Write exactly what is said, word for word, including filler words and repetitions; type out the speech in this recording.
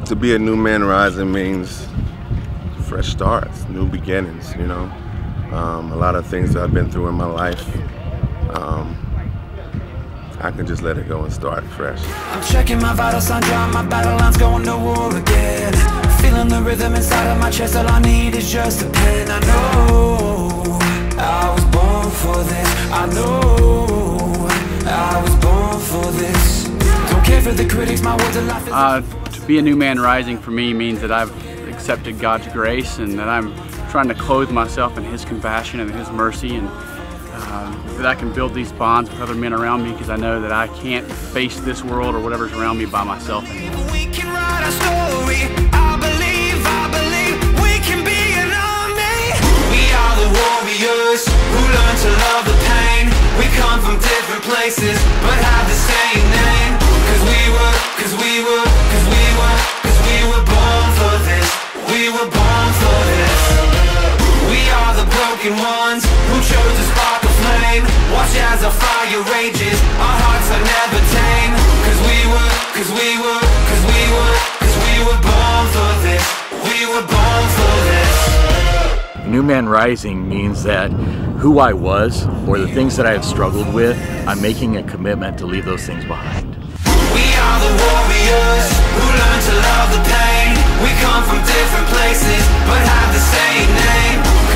To be a new man rising means fresh starts, new beginnings, you know. Um, a lot of things that I've been through in my life, um, I can just let it go and start fresh. I'm checking my vital signs, drawing my battle lines, going to war again. Feeling the rhythm inside of my chest, all I need is just a pen. I know I was born for this, I know I was born for this. Don't care for the critics, my words are life is uh, To be a new man rising for me means that I've accepted God's grace and that I'm trying to clothe myself in His compassion and His mercy, and uh, that I can build these bonds with other men around me, because I know that I can't face this world or whatever's around me by myself anymore. we can write our story. I believe, I believe we can be an army. We are the warriors who learn to love the pain. We come from different places but have the same name. Cause we were, cause we were, cause we were, cause we were born for this. We were born for this. We are the broken ones who chose to spark a flame. Watch as our fire rages, our hearts are never tame. Cause we were, cause we were, cause we were, cause we were born for this. We were born for this. New Man Rising means that who I was, or the things that I have struggled with, I'm making a commitment to leave those things behind. We are the warriors who learn to love the pain. We come from different places but have the same name.